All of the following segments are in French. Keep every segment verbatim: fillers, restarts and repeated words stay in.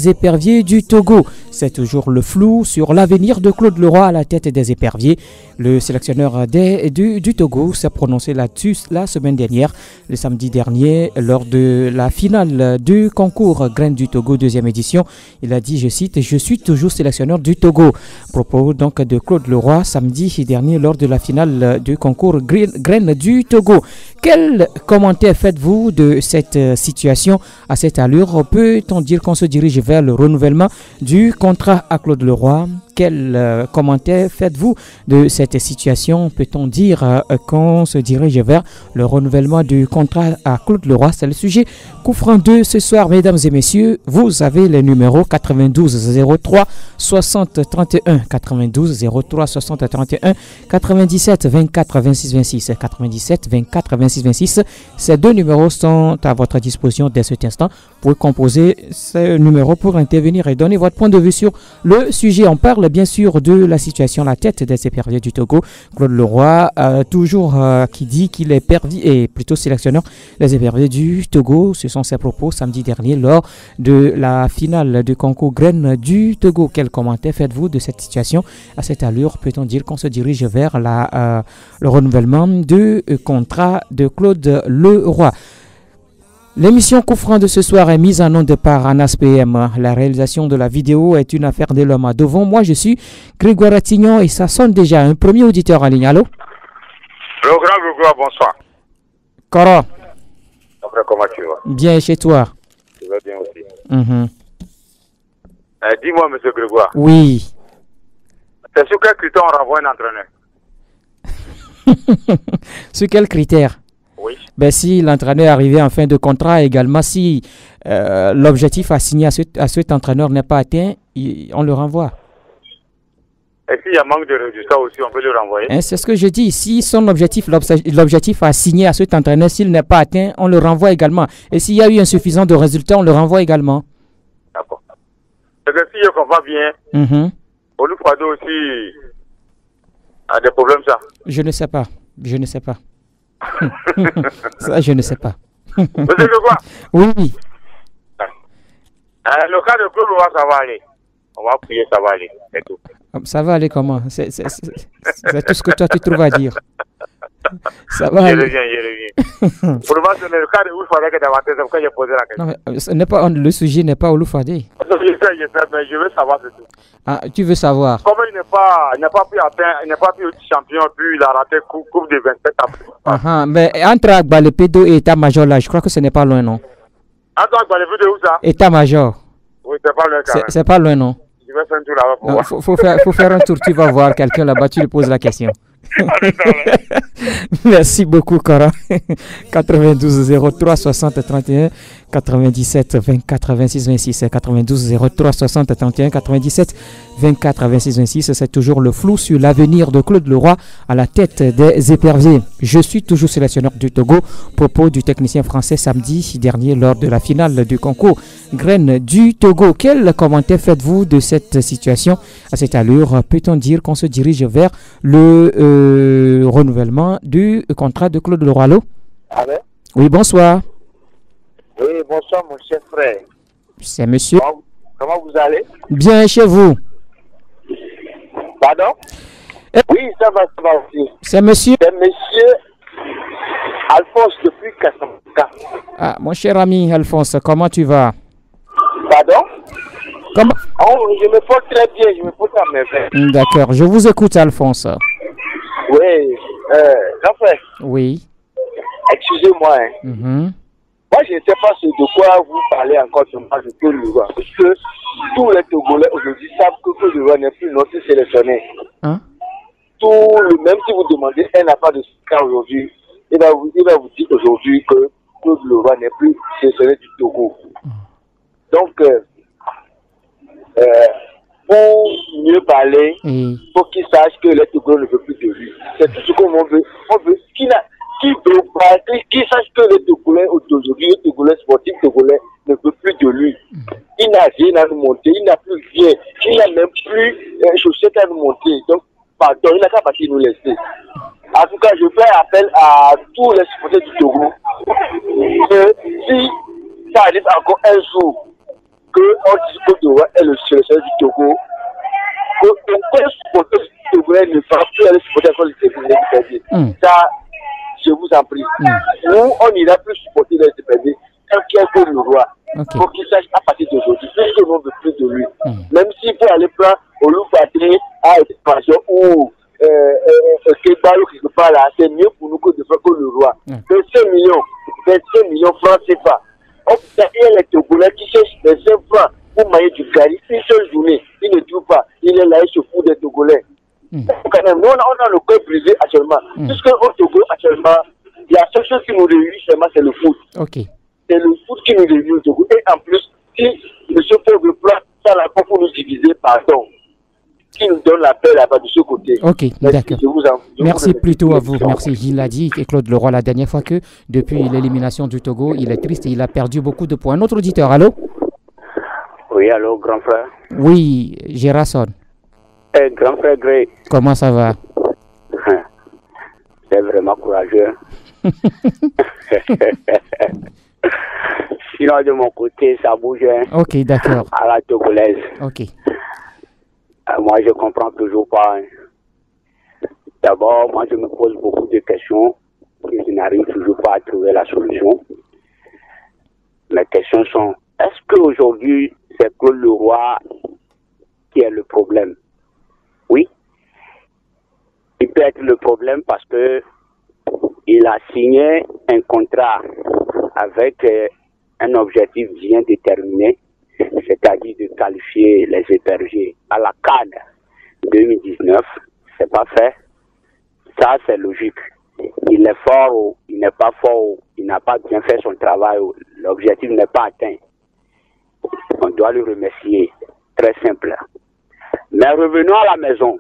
des éperviers du Togo. C'est toujours le flou sur l'avenir de Claude Leroy à la tête des éperviers. Le sélectionneur des, du, du Togo s'est prononcé là-dessus la semaine dernière, le samedi dernier, lors de la finale du concours Graines du Togo, deuxième édition. Il a dit, je cite, « Je suis toujours sélectionneur du Togo ». Propos donc de Claude Leroy samedi dernier lors de la finale du concours Graines du Togo. Quel commentaire faites-vous de cette situation à cette allure? Peut-on dire qu'on se dirige vers le renouvellement du contrat à Claude Leroy? Quel euh, commentaire faites-vous de cette situation? Peut-on dire euh, qu'on se dirige vers le renouvellement du contrat à Claude Leroy? C'est le sujet coup franc deux ce soir, mesdames et messieurs. Vous avez les numéros quatre-vingt-douze zéro trois soixante trente et un, quatre-vingt-douze zéro trois soixante trente et un, quatre-vingt-dix-sept vingt-quatre vingt-six vingt-six, quatre-vingt-dix-sept vingt-quatre vingt-six vingt-six. Ces deux numéros sont à votre disposition dès cet instant. Vous pouvez composer ces numéros pour intervenir et donner votre point de vue sur le sujet. On parle bien sûr de la situation à la tête des éperviers du Togo. Claude Leroy, euh, toujours euh, qui dit qu'il est perdu et plutôt sélectionneur des éperviers du Togo. Ce sont ses propos samedi dernier lors de la finale du concours Graines du Togo. Quel commentaire faites-vous de cette situation? À cette allure, peut-on dire qu'on se dirige vers la, euh, le renouvellement du contrat de Claude Leroy? L'émission Coup franc de ce soir est mise en onde par Anas P M. La réalisation de la vidéo est une affaire de l'homme. Devant moi, je suis Grégoire Attignon et ça sonne déjà. Un premier auditeur en ligne. Allô? Le grand Grégoire, bonsoir. Cora. Après, comment tu vas? Bien, chez toi? Je vais bien aussi. Mm-hmm. euh, Dis-moi, monsieur Grégoire. Oui. C'est sur quel critère on renvoie un entraîneur? Sur quel critère? Oui. Ben, si l'entraîneur est arrivé en fin de contrat, également si euh, l'objectif assigné à, ce, à cet entraîneur n'est pas atteint, il, on le renvoie. Et s'il y a manque de résultats aussi, on peut le renvoyer? Hein, c'est ce que je dis. Si son objectif, l'objectif assigné à cet entraîneur, s'il n'est pas atteint, on le renvoie également. Et s'il y a eu insuffisant de résultats, on le renvoie également. D'accord. C'est que si je comprends bien, mm-hmm. Olufoado aussi a des problèmes, ça? Je ne sais pas. Je ne sais pas. Ça, je ne sais pas. Monsieur Grégoire? Oui. Euh, le cas de Claude Leroy, ça va aller. On va prier, ça va aller. C'est tout. Ça va aller comment? C'est tout ce que toi tu trouves à dire. Ça va je aller. reviens, je reviens. Pour le moment, c'est le cas de Olufoado qui est davantage, c'est pourquoi j'ai posé la question. Non, mais ce n'est pas, le sujet n'est pas Olufoado. Je sais, je sais, mais je veux savoir c'est tout. Ah, tu veux savoir? Comme il n'est pas, il n'a pas pu atteindre, il n'a pas pu être champion, puis il a raté coupe, coupe de vingt-sept après. Uh -huh. Mais entre Agbalepédo et État-Major, là, je crois que ce n'est pas loin, non? Entre Agbalepédo, où ça? État-Major. Oui, c'est pas loin quand même. C'est pas loin, non? Je vais faire un tour là-bas pour non, voir. Faut, faut, faire, faut faire un tour, tu vas voir quelqu'un là-bas, tu lui poses la question. Merci beaucoup, Cora. quatre-vingt-douze zéro trois soixante trente et un, quatre-vingt-dix-sept vingt-quatre vingt-six vingt-six, quatre-vingt-douze zéro trois soixante trente et un, quatre-vingt-dix-sept vingt-quatre vingt-six vingt-six. C'est toujours le flou sur l'avenir de Claude Leroy à la tête des éperviers. Je suis toujours sélectionneur du Togo. Propos du technicien français samedi dernier lors de la finale du concours Graines du Togo. Quel commentaire faites-vous de cette situation? À cette allure, peut-on dire qu'on se dirige vers le euh, renouvellement du contrat de Claude Leroy? Allô? Allô? Oui, bonsoir. Oui, bonsoir mon cher frère. C'est monsieur. Comment, comment vous allez? Bien, chez vous. Pardon? Eh? Oui, ça va, ça va aussi. C'est monsieur. C'est monsieur Alphonse depuis Casablanca. Ah, mon cher ami Alphonse, comment tu vas? Pardon? Comment? Oh, je me porte très bien, je me porte à merveille. D'accord, je vous écoute Alphonse. Oui, euh, grand frère. Oui. Excusez-moi, hein. Mm-hmm. Moi, je ne sais pas ce de quoi vous parlez encore sur moi de Claude Leroy. Parce que tous les Togolais aujourd'hui savent que Claude Leroy n'est plus notre sélectionné. Hein? Tout le, même si vous demandez un affaire de ce cas aujourd'hui, il va vous, il va vous dire aujourd'hui que Claude Leroy n'est plus sélectionné du Togo. Mm. Donc, euh, euh, pour mieux parler, il mm. faut qu'il sache que les Togolais ne veulent plus de lui. C'est tout ce qu'on veut. On veut qu'il a. Qui, qui sache que les Togolais aujourd'hui, les Togolais sportifs Togolais ne veulent plus de lui. Il n'a rien à nous montrer, il n'a plus rien, il n'a même plus euh, chaussettes à nous montrer. Donc, pardon, il n'a qu'à partir nous laisser. En tout cas, je fais appel à tous les supporters du Togo que si ça arrive encore un jour qu'on dit que Claude Leroy est le sélectionneur du Togo, qu'aucun supporter du Togo ne va plus aller supporter contre les États-Unis. Mm. Ça, je vous en prie. Mm. Nous, on n'ira plus supporter les États-Unis tant qu'il y a Claude Leroy. Okay. Pour qu'il sache à partir d'aujourd'hui, puisque l'on ne veut plus de lui. Mm. Même s'il peut aller prendre au Loup-Paté à Expansion ou Kébalo quelque part là, c'est mieux pour nous que de faire Claude Leroy. Mm. vingt-cinq millions, vingt-cinq millions francs, c'est pas. On peut les Togolais qui cherchent les cinq francs pour mailler du gari. Une seule journée, il ne trouve pas. Il est là, il se fout des Togolais. Mm. Quand même, nous, on a, on a le cœur brisé actuellement. Mm. Puisque au Togo, actuellement, il y a seule chose qui nous réunit seulement, c'est le foot. Okay. C'est le foot qui nous réunit au Togo. Et en plus, si M. Pauvre Plat, ça n'a pas pour nous diviser, pardon, qui nous donne la paix là-bas de ce côté. Ok, d'accord. Merci plutôt à vous. Merci. Il a dit, et Claude Leroy, la dernière fois, que depuis l'élimination du Togo, il est triste et il a perdu beaucoup de points. Un autre auditeur, allô? Oui, allô, grand frère. Oui, Gérasson. Eh, grand frère Gray. Comment ça va? C'est vraiment courageux. Sinon, de mon côté, ça bouge. Ok, d'accord. À la togolaise. Ok. Euh, moi, je comprends toujours pas. Hein. D'abord, moi, je me pose beaucoup de questions et je n'arrive toujours pas à trouver la solution. Mes questions sont, est-ce qu'aujourd'hui, c'est Claude Leroy qui est le problème? Oui. Il peut être le problème parce que il a signé un contrat avec euh, un objectif bien déterminé, c'est-à-dire de qualifier les hébergés à la CAN deux mille dix-neuf. C'est pas fait. Ça, c'est logique. Il est fort ou il n'est pas fort ou il n'a pas bien fait son travail ou l'objectif n'est pas atteint. On doit le remercier. Très simple. Mais revenons à la maison.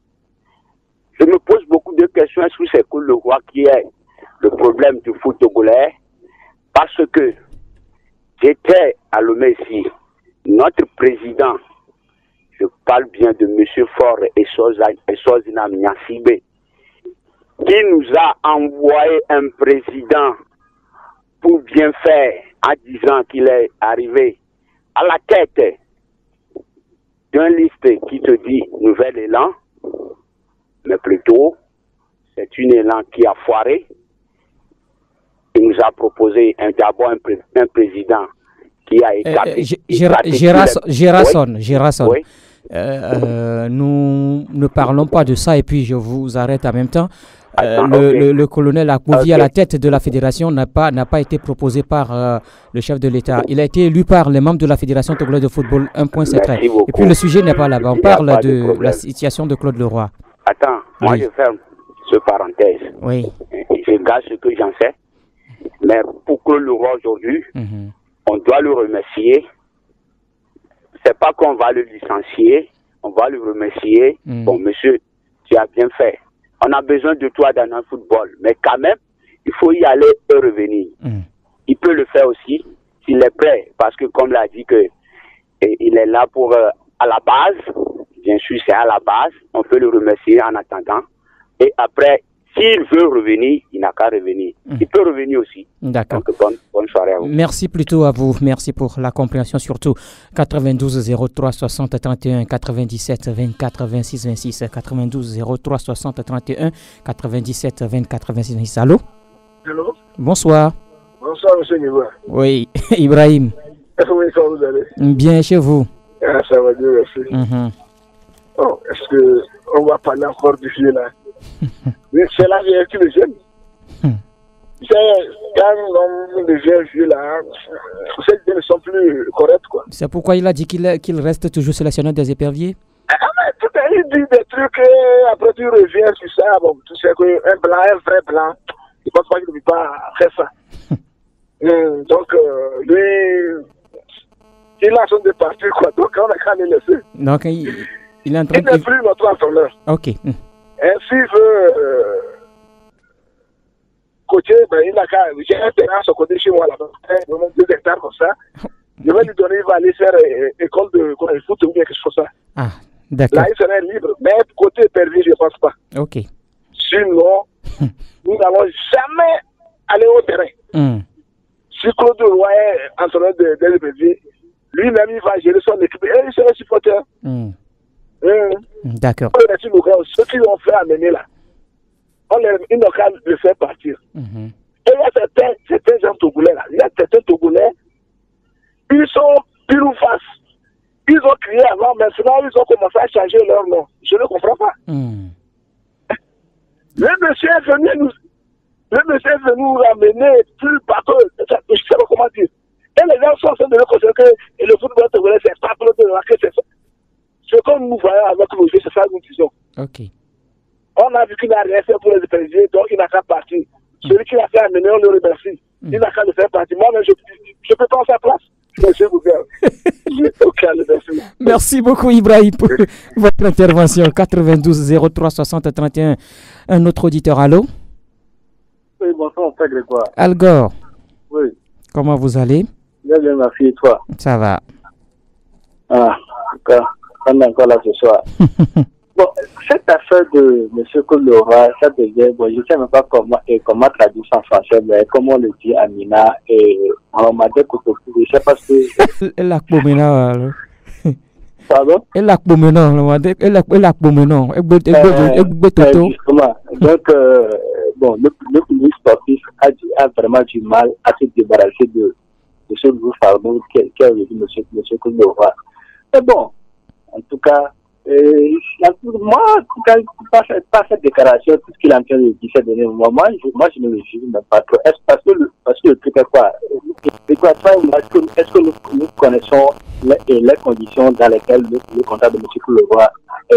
Je me pose beaucoup de questions sur ce Claude Leroy qui est le problème du foot togolais, parce que j'étais à Lomé-ici, notre président, je parle bien de M. Faure et Sozina Miansibé, qui nous a envoyé un président pour bien faire en disant qu'il est arrivé à la tête d'une liste qui te dit Nouvel Élan, mais plutôt c'est une élan qui a foiré. Il nous a proposé d'abord un, pré un président qui a écarté. Euh, Gérasson, Gérasson. Oui. Euh, euh, nous ne parlons pas de ça et puis je vous arrête en même temps. Euh, Attends, le, okay. le, le colonel Akouvi okay. à la tête de la fédération n'a pas, n'a pas été proposé par euh, le chef de l'État. Il a été élu par les membres de la fédération togolaise de football. Un point c'est très. Et puis le sujet n'est pas là-bas. On parle de, de la situation de Claude Leroy. Attends, moi oui. je ferme ce parenthèse. Oui. Je garde ce que j'en sais. Mais pour Claude Leroy aujourd'hui, mm-hmm. on doit le remercier. C'est pas qu'on va le licencier, on va le remercier. Mm. Bon, monsieur, tu as bien fait. On a besoin de toi dans un football. Mais quand même, il faut y aller et revenir. Mm. Il peut le faire aussi s'il est prêt. Parce que comme l'a dit, que, et, il est là pour euh, à la base. Bien sûr, c'est à la base. On peut le remercier en attendant. Et après, s'il veut revenir, il n'a qu'à revenir. Mmh. Il peut revenir aussi. D'accord. Donc, bonne, bonne soirée à vous. Merci plutôt à vous. Merci pour la compréhension surtout. quatre-vingt-douze zéro trois soixante trente et un quatre-vingt-dix-sept vingt-quatre vingt-six vingt-six quatre-vingt-douze zéro trois soixante trente et un quatre-vingt-dix-sept vingt-quatre vingt-six vingt-six. Allô? Allô? Bonsoir. Bonsoir, monsieur Niva. Oui, Ibrahim. Oui, comment vous allez? Bien, chez vous? Ah, ça va bien, merci. Mm-hmm. Oh, est-ce qu'on va parler encore du vieux là? C'est la vieille qui le jeune. Hmm. C'est quand l'homme devient vieux là, ces idées ne sont plus correctes quoi. C'est pourquoi il a dit qu'il qu'il reste toujours sélectionneur des éperviers? Ah mais tout à l'heure il dit des trucs et après tu reviens sur ça, bon tu sais qu'un blanc, un vrai blanc, il pense pas qu'il ne peut pas faire ça. hum, donc euh, lui, il a son de partir quoi, donc on a qu'à le laisser. Donc il, il est en train de... Il n'est plus notre entraîneur. Ok. Hmm. Et s'il veut euh, coacher, ben, il a qu'à. J'ai un terrain à son côté chez moi là-bas, deux hectares comme ça. Je vais lui donner, il va aller faire euh, école de quoi, foot ou bien quelque chose comme ça. Ah, d'accord. Là, il serait libre. Mais côté perdu, je ne pense pas. Ok. Sinon, nous n'allons jamais aller au terrain. Mm. Si Claude Leroy est entraîneur de, de l'E P V, lui-même, il va gérer son équipe et il sera supporter. Mm. Mmh. D'accord. Ceux qui l'ont fait amener là, on les, ils n'ont qu'à le faire partir. Mm-hmm. Et il y a certains, certains gens togolais là, il y a certains togolais, ils sont pile ou face. Ils ont crié avant, maintenant ils ont commencé à changer leur nom. Je ne comprends pas. Mm. Le monsieur est venu nous, le monsieur est venu nous ramener plus partout. Je ne sais pas comment dire. Et les gens sont en train de le considérer que le football togolais, c'est pas trop de la que c'est ça. Ce que nous voyons avec le jeu, c'est ça que nous disons. Ok. On a vu qu'il n'a rien fait pour les présidents, donc il n'a qu'à partir. Mm. Celui qui l'a fait amener, on le remercie. Mm. Il n'a qu'à le faire partir. Moi, je ne peux pas en sa place. Monsieur Gouverne. Okay, merci beaucoup, Ibrahim, pour votre intervention. quatre-vingt-douze zéro trois soixante trente et un. Un autre auditeur, allô? Oui, bonsoir, frère Grégoire. Algor. Oui. Comment vous allez? Bien, bien, ma fille, et toi? Ça va. Ah, en tout cas, on est encore là ce soir. Bon, cette affaire de M. Koulora, ça devient, bon, je ne sais même pas comment, et comment traduire ça en français, mais comme on le dit à Mina, et on m'a dit que je sais pas ce que. Elle a comménant. Pardon? Elle a comménant, elle a comménant. Justement. Donc, euh, bon, le, le public sportif a, a vraiment du mal à se débarrasser de, de ce nouveau fardeau qu'a eu M. Koulora. Mais bon, en tout cas, Euh, moi, quand pas cette, pas cette déclaration, tout ce qu'il est en train de dire ces derniers moments, moi, je, moi, je ne le juge même pas trop. Est-ce parce que le, parce que le truc est quoi? Est-ce que, est-ce que nous, nous connaissons les, les conditions dans lesquelles le, le contrat de M. Koulora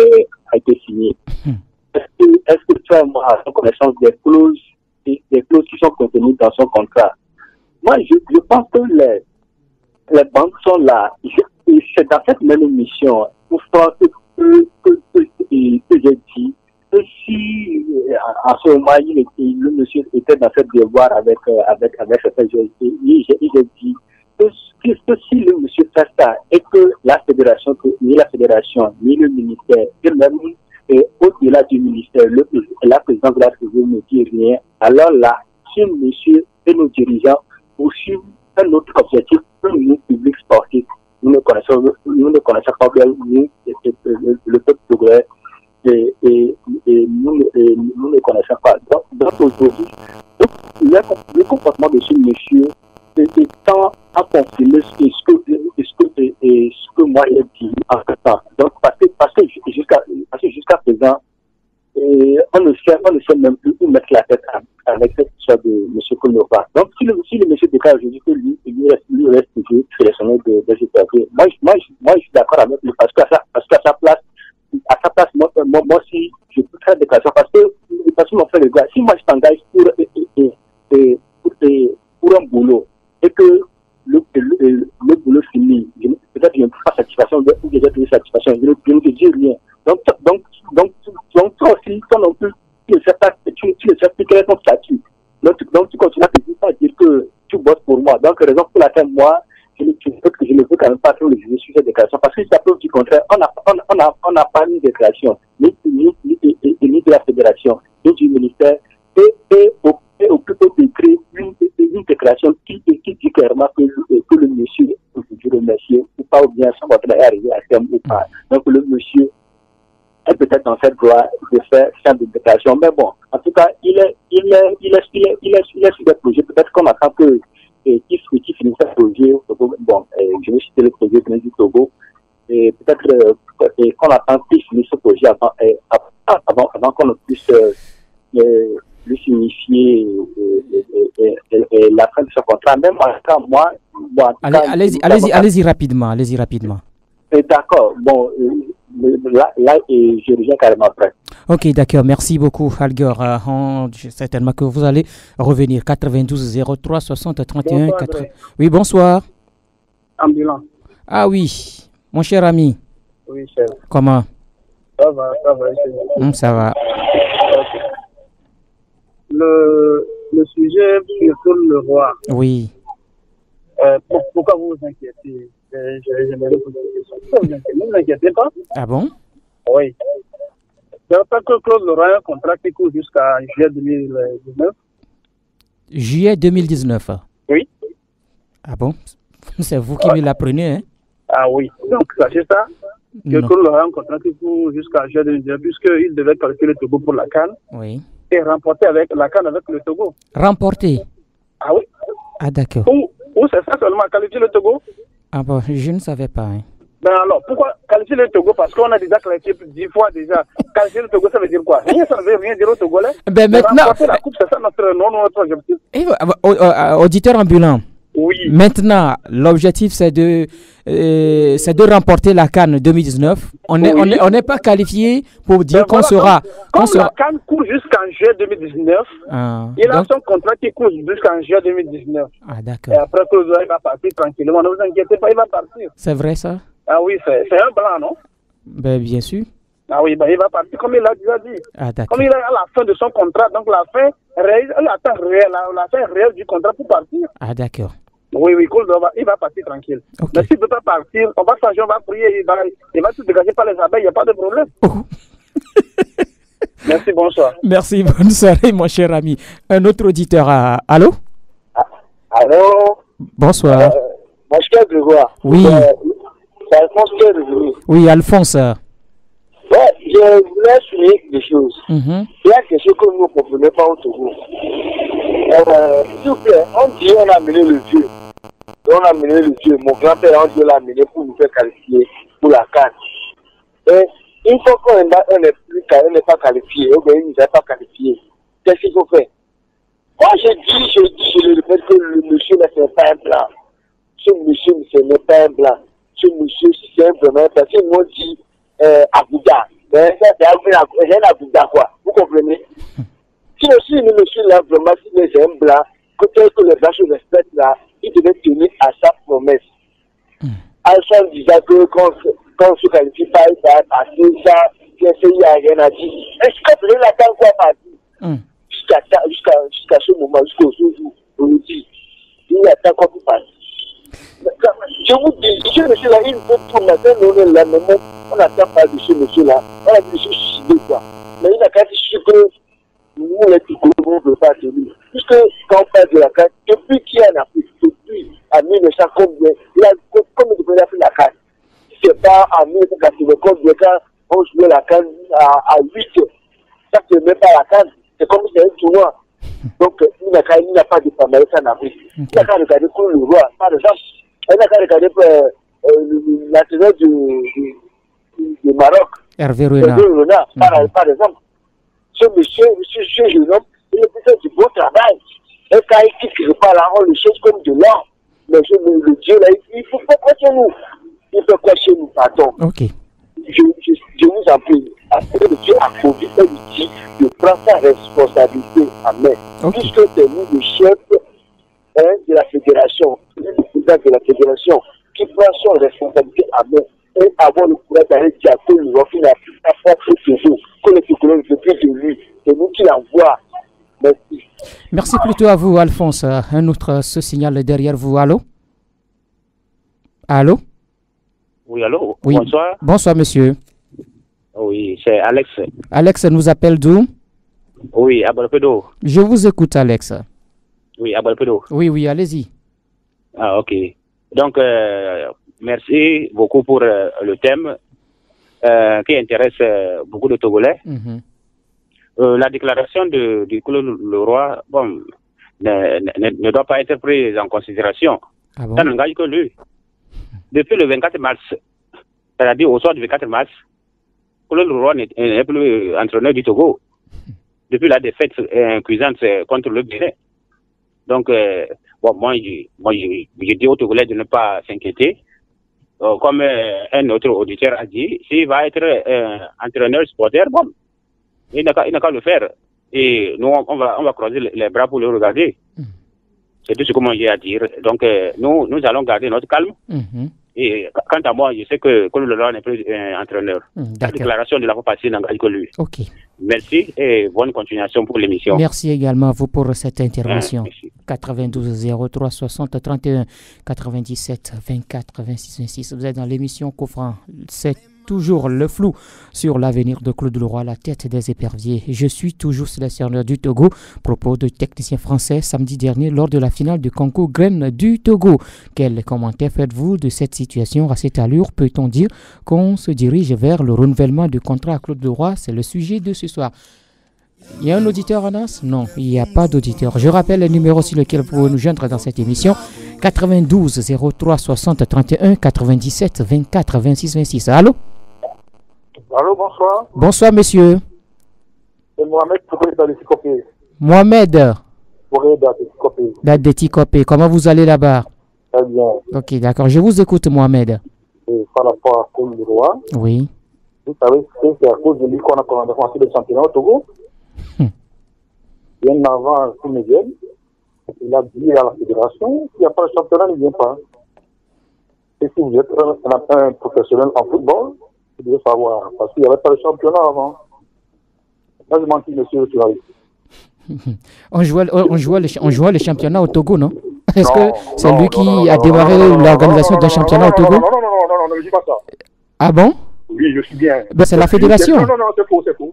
a été signé? Est-ce que, est-ce que toi et moi avons connaissance des clauses, des, des clauses qui sont contenues dans son contrat? Moi, je, je pense que les, les banques sont là. Je, c'est dans cette même mission pour faire que Que, que, que, que j'ai dit que si en ce moment il était, le monsieur était dans cette devoir avec avec avec cette il j'ai dit que, que, que si le monsieur fait ça et que la fédération ni la fédération ni le ministère et même et au-delà du ministère le la présidence de la République ne dit rien, alors là si monsieur et nos dirigeants poursuivent un autre objectif que nous publics sportifs. Nous ne connaissons, nous ne connaissons pas bien nous, et, et, le, le peuple togolais et, et, et, nous, et nous ne connaissons pas. Donc, donc aujourd'hui, le, le comportement de ce monsieur étant à confirmer ce que, ce que, et, ce que moi j'ai dit en ce temps. Donc, parce que, parce que jusqu'à, parce que jusqu'à présent, et on ne sait, on ne sait même plus où mettre la tête avec cette histoire de M. Koulora. Donc, si le, si le monsieur déclare aujourd'hui que lui, lui reste, lui reste toujours sélectionné de, de G P V, moi, moi, moi, je suis d'accord avec lui parce qu'à sa, parce qu'à sa place, à sa place, moi, moi, moi aussi, je peux faire des déclarations parce que, parce que mon frère, le gars, si moi je t'engage pour, et, et, et, pour, et, pour un boulot et que le, le, le, le boulot finit, peut-être qu'il n'y a pas satisfaction ou déjà trouvé satisfaction, je ne te dis rien. Donc, donc, donc, donc, toi aussi, toi non plus, tu ne sais pas, tu, tu ne sais plus quel est ton statut. Donc, donc, tu continues à te dire, à dire que tu bosses pour moi. Donc, raison pour laquelle moi, je, je, je ne veux quand même pas trop le juger sur cette déclaration. Parce que si ça preuve du contraire, on n'a on, on a, on a pas une déclaration, ni, ni, ni, ni, ni de la fédération, ni du ministère, et, et, et occupe d'écrire une, une déclaration qui, qui dit clairement que, que le monsieur, je remercie, ou pas, ou bien son contrat est arrivé à terme ou pas. Donc, le monsieur est peut-être dans cette voie de faire cette déclaration. Mais bon, en tout cas, il est, il est, il est, il est, il est, il est sur des projets. Peut-être qu'on attend que, et qui, qui finisse ce projet au Togo. Bon, et je vais citer le projet du Togo. Et peut-être, euh, et qu'on attend qu'il finisse ce projet avant, et, avant, avant qu'on puisse, euh, euh, lui signifier et, et, et, et la fin de ce contrat. Même en tout cas, moi, moi en allez, cas, allez-y, allez-y, allez-y rapidement, allez-y rapidement. Et d'accord, bon, euh, Là, là et je reviens carrément après. Ok, d'accord. Merci beaucoup, Algor. Euh, on, certainement que vous allez revenir. quatre-vingt-douze zéro trois soixante trente et un. Bonsoir, quatre... Oui, bonsoir. Ambulant. Ah oui, mon cher ami. Oui, cher. Comment? Ça va, ça va. Hum, ça va. Okay. Le, le sujet sur le roi. Oui. Euh, pour, pourquoi vous vous inquiétez? Euh, J'aimerais vous poser une question. Ne vous inquiétez pas. Ah bon? Oui. En tant que Claude Lora a un contrat qui court jusqu'à juillet deux mille dix-neuf. Juillet deux mille dix-neuf? Oui. Ah bon? C'est vous qui me l'apprenez, hein? Ah oui. Donc, sachez ça. Que Non. Claude Lora a un contrat qui court jusqu'à juin deux mille dix-neuf, puisqu'il devait qualifier le Togo pour la CAN Oui. et remporter avec la CAN avec le Togo. Remporté. Ah oui. Ah, d'accord. Ou, ou c'est ça seulement, qualifier le Togo? Ah bon, je ne savais pas. Hein. Ben alors, pourquoi qualifier le Togo? Parce qu'on a déjà qualifié dix fois déjà. Qualifier le Togo, ça veut dire quoi? Rien, ça ne veut rien dire au Togolais. Ben maintenant, remporter la coupe, c'est ça notre, non, notre objectif. eh, euh, euh, auditeur ambulant. Oui. Maintenant, l'objectif c'est de, euh, c'est de remporter la CAN deux mille dix-neuf. On n'est Oui. on est, on n'est pas qualifié pour dire Ben qu'on voilà, sera. Comme, qu'on comme sera... la CAN court jusqu'en juin deux mille dix-neuf, Ah, il a donc- son contrat qui court jusqu'en juin deux mille dix-neuf. ah, Et d'accord. après, Claude Lora, il va partir tranquillement. Ne vous inquiétez pas, il va partir. C'est vrai ça? Ah oui, c'est c'est un blanc, non? Ben, bien sûr. Ah oui, ben il va partir comme il a déjà dit. Ah, d'accord. Comme il est à la fin de son contrat, donc la fin réelle, la fin réelle, la, la fin réelle du contrat pour partir. Ah, d'accord. Oui, oui, Claude Lora, il va partir tranquille. Ok. Mais s'il ne peut pas partir, on va changer, on va prier, il va, il va se dégager par les abeilles, il n'y a pas de problème. Oh. Merci, bonsoir. Merci, bonne soirée, mon cher ami. Un autre auditeur. ah, Allô? Alors, Bonsoir. euh, mon cher Grégoire, Oui. euh, c'est Alphonse qui est revenu. Oui, Alphonse. Ouais, je voulais souligner des choses. Mhm. Il y a quelque chose que nous ne comprenons pas au Togo. Euh, S'il vous plaît, on dit on a amené le Dieu. On a amené le Dieu. Mon grand-père, on dit l'a amené pour nous faire qualifier pour la CAN. Et une fois qu'on n'est plus on n'est pas qualifié, ou bien il ne nous a pas qualifié, qu'est-ce qu'il faut faire? Moi, je dis, je dis, je le répète que le monsieur là, ce n'est pas un blanc. Ce monsieur, ce n'est pas un blanc. Ce monsieur, c'est un vraiment, parce qu'ils m'ont dit euh, Abuja. Mais ça, c'est un Abuja, quoi. Vous comprenez? Si aussi le monsieur là, vraiment, si c'est un blanc, que tel que les blancs se respectent là, il devait tenir à sa promesse. Alphonse disait que quand, quand on se qualifie pas, il va passer ça, qu'il n'y a rien à dire. Est-ce que vous voulez l'attendre quoi partir? Mm. Jusqu'à jusqu'à jusqu'à ce moment, jusqu'au jour où on nous dit, il attend quoi pour partir? Je vous dis, ce monsieur-là, il faut tout matin, on est là, mais on n'attend pas de ce monsieur-là. On a dit, monsieur, suicidé, quoi. Mais il a quand même su que nous, les Togo, on ne veut pas de lui. Puisque quand on parle de la carte, depuis qu'il y a un Afrique, depuis en mille neuf cents combien, il a combien de pays a fait la carte? C'est pas en mille neuf cent quatre-vingts combien, quand on jouait la carte à, à huit, ça c'est même pas la carte, c'est comme si c'était un tournoi. Donc, il n'a pas de palmarès en Afrique. Il n'a qu'à regarder pour le roi, par exemple. Il n'a qu'à regarder pour euh, euh, l'entraîneur du, du, du Maroc, Hervé Hervé Renard. Renard, par, Mhm. par exemple. Ce monsieur, monsieur, ce jeune homme, il a fait du bon travail. Et quand il quitte quelque part là, on le cherche comme de l'or. Mais je, le, le Dieu là, il faut pas quoi chez nous. Il faut quoi chez nous, pardon. Ok. Je, je, je vous en prie, après le Dieu a conduit et lui dit de prendre sa responsabilité en main. Ok. Puisque c'est lui le chef hein, de la fédération, le président de la fédération, qui prend son responsabilité en main et avoir le courage d'aller dire que nous avons fait la fois toujours, que le Togo ne fait plus de lui. C'est nous qui l'envoie. Merci. Merci plutôt à vous, Alphonse. Un autre se signale derrière vous. Allô? Allô? Oui, allô? Oui. Bonsoir. Bonsoir, monsieur. Oui, c'est Alex. Alex nous appelle d'où? Oui, à Balpedo. Je vous écoute, Alex. Oui, à Balpedo. Oui, oui, allez-y. Ah, ok. Donc, euh, merci beaucoup pour euh, le thème euh, qui intéresse euh, beaucoup de Togolais. Mhm. Euh, la déclaration de, du Claude Leroy, bon, ne, ne, ne doit pas être prise en considération. Ah bon? Ça n'engage que lui. Depuis le vingt-quatre mars, c'est-à-dire au soir du vingt-quatre mars, Claude Leroy n'est n'est plus entraîneur du Togo. Depuis la défaite euh, cuisante euh, contre le Bénin. Donc, euh, bon, moi, je, moi je, je dis aux Togolais de ne pas s'inquiéter. Euh, comme euh, un autre auditeur a dit, s'il va être euh, entraîneur supporter, bon, il n'a qu'à, il n'a qu'à le faire. Et nous, on va, on va croiser les, les bras pour le regarder. Mm. C'est tout ce que moi j'ai à dire. Donc, euh, nous, nous allons garder notre calme. Mhm. Et quant à moi, je sais que Claude Leroy n'est plus euh, entraîneur. Mm, La d'accord. déclaration de la fois passée n'engage que lui. Ok. Merci et bonne continuation pour l'émission. Merci également à vous pour cette intervention. Hein, merci. quatre-vingt-douze zéro trois soixante trente et un quatre-vingt-dix-sept vingt-quatre vingt-six vingt-six. Vous êtes dans l'émission Couvrant cette toujours le flou sur l'avenir de Claude Leroy à la tête des éperviers. Je suis toujours sélectionneur du Togo. Propos de technicien français samedi dernier lors de la finale du concours Graines du Togo. Quel commentaire faites-vous de cette situation? À cette allure, peut-on dire qu'on se dirige vers le renouvellement du contrat à Claude Leroy? C'est le sujet de ce soir. Il y a un auditeur, Anas? Non, il n'y a pas d'auditeur. Je rappelle le numéro sur lequel vous pouvez nous joindre dans cette émission. quatre-vingt-douze zéro trois soixante trente et un quatre-vingt-dix-sept vingt-quatre vingt-six vingt-six. Allô? Allô, bonsoir. Bonsoir, monsieur. C'est Mohamed Touré d'Adetikopé. Mohamed. Touré d'Adetikopé. D'Adetikopé. Comment vous allez là-bas? Très bien. Ok, d'accord. Je vous écoute, Mohamed. Et par rapport à Claude Leroy, Oui. vous savez, c'est à cause de lui qu'on a commencé le championnat au Togo. Hum. Bien avant tout médias, il a dit à la fédération qu'il n'y a pas de championnat, il ne vient pas. Et si vous êtes un, un, un professionnel en football, vous devez savoir, parce qu'il n'y avait pas de championnat avant. Là, je mentis, monsieur le journaliste. On jouait, on, jouait le, on jouait le championnat au Togo, non? Est-ce que c'est non, lui qui non, non, a non, démarré non, non, l'organisation non, d'un non, championnat non, au Togo? Non, non, non, non, non, non, ne dis pas ça. Ah bon? Oui, je suis bien. Ben, c'est la fédération. Non, non, non, c'est faux, c'est faux.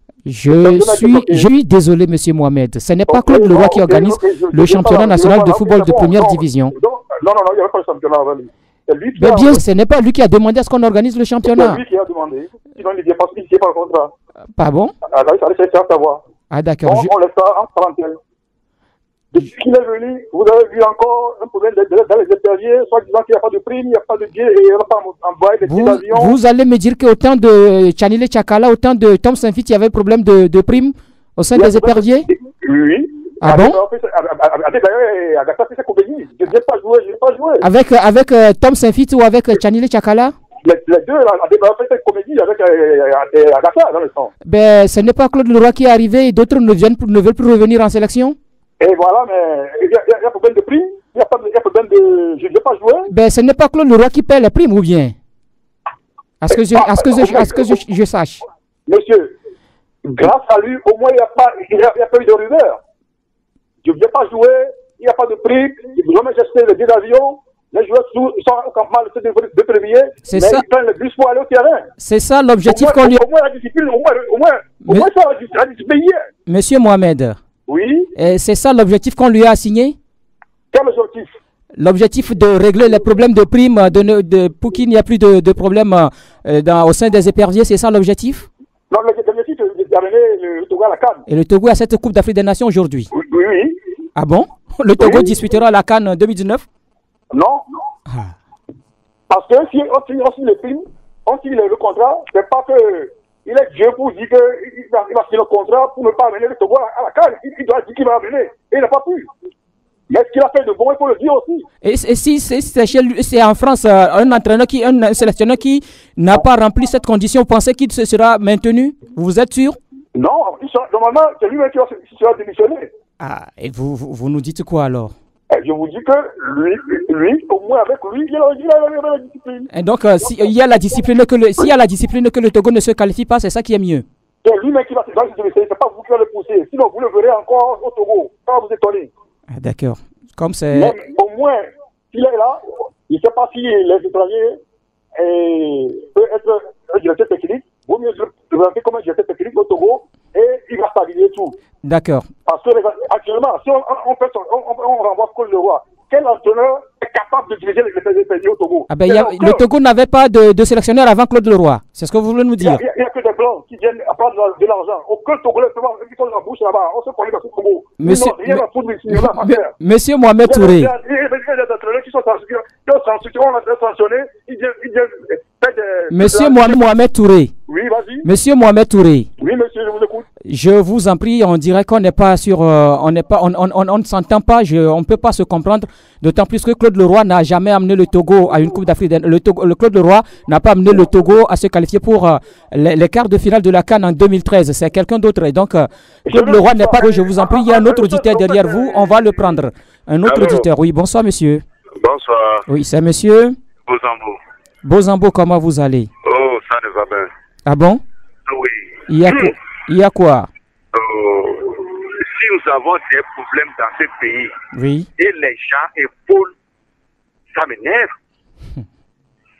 Je suis, je suis désolé, monsieur Mohamed. Ce n'est pas Okay, Claude Leroy non, qui okay, organise okay, je, le je championnat pas, national de football non, de première non, division. Non, non, non, il n'y avait pas de championnat avant lui. C'est lui qui Mais a, bien, ce n'est pas lui qui a demandé à ce qu'on organise le championnat. C'est lui qui a demandé. Sinon, il ne vient pas, il vient pas le contrat. Pas bon? Ah, là, ça laisse à savoir. Ah, d'accord. On, Je... on laisse ça en parenthèse. Depuis qu'il est venu, vous avez vu encore un problème dans les éperviers, soit disant qu'il n'y a pas de prime, il n'y a pas de billet et il n'y a pas envoyé des billets d'avion. Vous allez me dire qu'autant de Chanile Chakala, autant de Tom Saint-Fit, il y avait problème de, de prime au sein des éperviers? Oui. Ah bon? D'ailleurs, Agatha fait sa compagnie. Je n'ai pas joué, je n'ai pas joué. Avec, avec euh, Tom Saint-Fit ou avec euh, Chanile Chakala? Les, les deux, là, a fait cette comédie avec euh, Agatha dans le temps. Ben, ce n'est pas Claude Leroy qui est arrivé et d'autres ne, viennent, ne veulent plus revenir en sélection? Et voilà, mais il y, y, y a problème de prime, il y a, pas, y a problème de... Je n'ai pas joué. Ben, ce n'est pas Claude Leroy qui paie les primes ou bien? À ce que je, à ce que je, à ce que je, je sache. Monsieur, grâce à lui, au moins, il n'y a, a, a pas eu de rumeur. Je ne viens pas jouer, il n'y a pas de prime, il ne faut jamais acheter le billet d'avion. Les joueurs ils sont au campement le deux février, mais ça. Ils prennent le bus pour aller au terrain. C'est ça l'objectif qu'on lui... Au moins la discipline, au moins, au moins, au moins ça, la discipline hier. Monsieur Mohamed. Oui. C'est ça l'objectif qu'on lui a assigné? Quel objectif? L'objectif de régler les problèmes de primes de, de, pour qu'il n'y ait plus de, de problèmes euh, dans, au sein des éperviers, c'est ça l'objectif? Non, l'objectif c'est d'amener le Togo à la CAN. Et le Togo à cette Coupe d'Afrique des Nations aujourd'hui? Oui, oui, oui. Ah bon? Le Togo oui. disputera la CAN en deux mille dix-neuf? Non. Ah. Parce que si on signe, on signe les primes, on signe le contrat, c'est pas que il est Dieu pour dire qu'il va, va signer le contrat pour ne pas amener le Togo à la CAN. Il, il doit dire qu'il va amener. Et il n'a pas pu. Mais ce qu'il a fait de bon, il faut le dire aussi. Et, et si c'est en France, un entraîneur, qui, un sélectionneur qui n'a pas rempli cette condition, vous pensez qu'il se sera maintenu? Vous êtes sûr? Non, normalement, c'est lui-même qui sera démissionné. Ah, et vous, vous, vous nous dites quoi alors? Je vous dis que lui, lui, au moins avec lui, il y a, il y a, il y a la discipline. Et donc, euh, s'il y a la discipline que le, s'il y a la discipline que le Togo ne se qualifie pas, c'est ça qui est mieux. C'est lui-même qui va se démissionner, c'est pas vous qui allez le pousser. Sinon, vous le verrez encore au Togo. Pas vous étonner. Ah, d'accord. Comme c'est. Mais au moins, s'il est là, il ne sait pas si les étrangers peuvent être un directeur technique. Vaut mieux le présenter comme un directeur technique au Togo et il va stabiliser tout. D'accord. Parce que actuellement, si on, on, on, on, on renvoie Claude Leroy, quel entraîneur est capable de diriger les pays au Togo? Ah ben, y a, le Togo n'avait pas de, de sélectionneur avant Claude Leroy. C'est ce que vous voulez nous dire? Il n'y a, a, a que des blancs qui viennent à prendre de l'argent. Aucun Togolais ne peut pas la bouche là-bas. On se connaît dans ce Togo. Monsieur, non, rien à foutre de cinéma à faire. Monsieur Mohamed Touré. Il y a des entraîneurs qui sont sanctionnés. Ils viennent. Monsieur Mohamed Touré. Oui, vas-y. Monsieur Mohamed Touré. Oui, monsieur, je vous écoute. Je vous en prie, on dirait qu'on n'est pas sur, euh, on n'est pas, on, on, on, on ne s'entend pas, je, on ne peut pas se comprendre. D'autant plus que Claude Leroy n'a jamais amené le Togo à une Coupe d'Afrique. Le, le Claude Leroy n'a pas amené le Togo à se qualifier pour euh, les, les quarts de finale de la CAN en deux mille treize. C'est quelqu'un d'autre. Et donc, euh, Claude Leroy n'est pas. Je vous en prie, il y a un autre auditeur derrière vous. On va le prendre. Un autre Allô. auditeur. Oui, bonsoir, monsieur. Bonsoir. Oui, c'est monsieur Bozambo. Bozambo, comment vous allez? Oh, ça ne va bien. Ah bon? Oui. Il y a quoi? Il y a quoi? Oh, si nous avons des problèmes dans ce pays, oui, et les gens épaulent, ça m'énerve.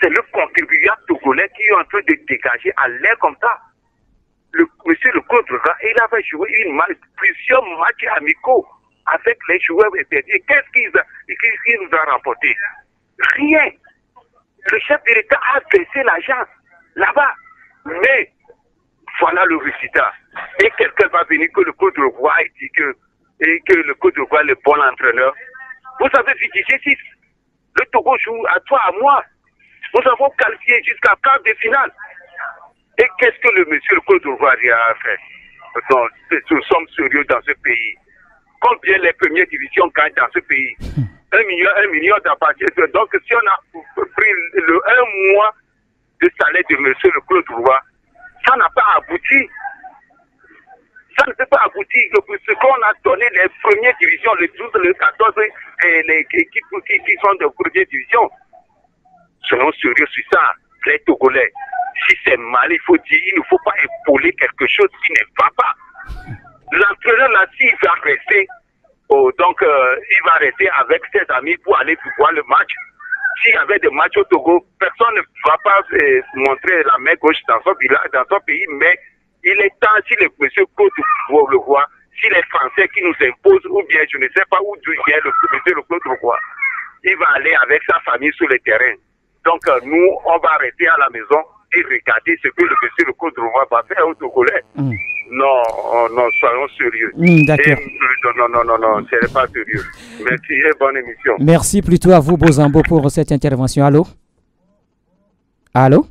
c'est le contribuable togolais qui est en train de dégager à l'air comme ça. Le, monsieur le Claude Leroy, il avait joué une match, plusieurs matchs amicaux avec les joueurs interdits. Qu'est-ce qu'il qu nous a rapporté? Rien. Le chef de l'État a baissé l'argent là-bas. Mais voilà le résultat. Et quelqu'un va venir que le Claude Leroy dit que, et que le Claude Leroy est le bon entraîneur. Vous avez vu G six. Le Togo joue à toi, à moi. Nous avons qualifié jusqu'à quart de finale. Et qu'est-ce que le monsieur le Claude Leroy a fait? Donc, nous sommes sérieux dans ce pays. Combien les premières divisions gagnent dans ce pays? Un million, un million d'appartements. Donc, si on a pris le un mois de salaire de monsieur le Claude Leroy, ça n'a pas abouti. Ça ne peut pas aboutir que ce qu'on a donné les premières divisions, les douze, les quatorze, et les équipes qui, qui sont de première division. Soyons sérieux sur ça, les Togolais. Si c'est mal, il faut dire, il ne faut pas épauler quelque chose qui ne va pas. L'entraîneur là, s'il va rester, oh, donc euh, il va rester avec ses amis pour aller voir le match. S'il y avait des matchs au Togo, personne ne va pas euh, montrer la main gauche dans son village, dans son pays, mais il est temps, si le monsieur Claude Leroy, si les Français qui nous imposent, ou bien je ne sais pas où vient le monsieur le Claude Leroy, il va aller avec sa famille sur le terrain. Donc euh, nous, on va rester à la maison et regarder ce que le monsieur le Claude Leroy va faire au Togolais. Mm. Non, oh, non, soyons sérieux. Mm, D'accord. Non, non, non, non, ce n'est pas sérieux. Merci et bonne émission. Merci plutôt à vous, Bozambo, pour cette intervention. Allô? Allô?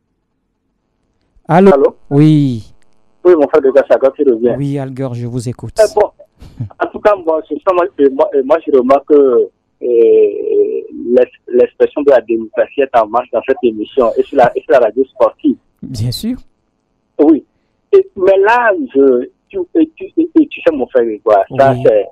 Allô? Allô? Oui. Oui, mon frère de Gassaga, tu reviens. Oui, Algor, je vous écoute. Eh bon, en tout cas, moi, moi, moi, moi je remarque que euh, l'expression de la démocratie est en marche dans cette émission et sur la, et sur la radio sportive. Bien sûr. Oui. Et, mais là, je, tu, et, tu, et, et, tu sais, mon frère, quoi, oui. Ça, c'est,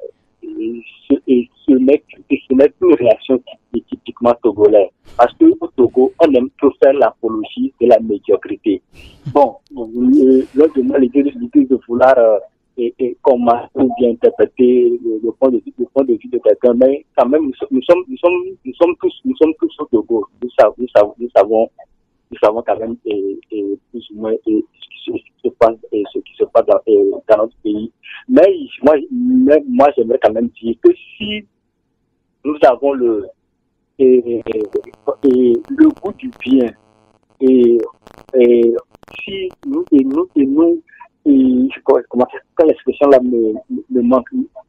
et ce n'est qu'une réaction typiquement togolaise. Parce qu'au Togo, on aime trop faire l'apologie de la médiocrité. Bon, euh, lors de moi, l'idée de vouloir euh, et, et comment ou bien interpréter le, le, point de vue, le point de vue de quelqu'un, mais quand même, nous, nous, sommes, nous, sommes, nous, sommes tous, nous sommes tous au Togo. Nous savons, nous savons, nous savons, nous savons quand même et, et plus ou moins et, ce qui se passe, et ce qui se passe dans, et, dans notre pays. Mais moi, mais, moi j'aimerais quand même dire que si nous avons le, et, et, et le goût du bien, et, et si nous, et nous, et nous, et je comment, quand l'expression là me, me manque,